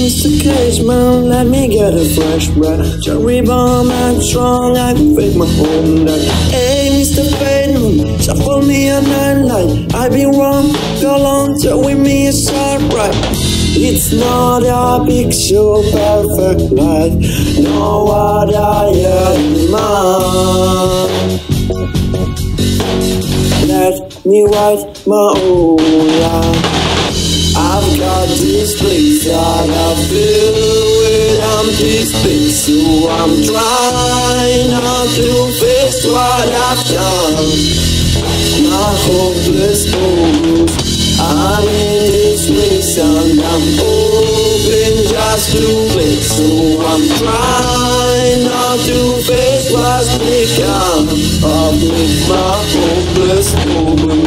Mr. Cageman, let me get a fresh breath. Cherry bomb, I'm strong, I can fake my own death. Hey, Mr. Bateman, shuffle me a nightlight. I've been wrong, go on, tell with me a short right. It's not a picture perfect life, know what I am mind. Let me write my own life. I've got this place that I feel with empty space, so I'm trying not to face what I've done. My hopeless goals, I'm in this race and I'm hoping just to play, so I'm trying not to face what's become of me. My hopeless goals.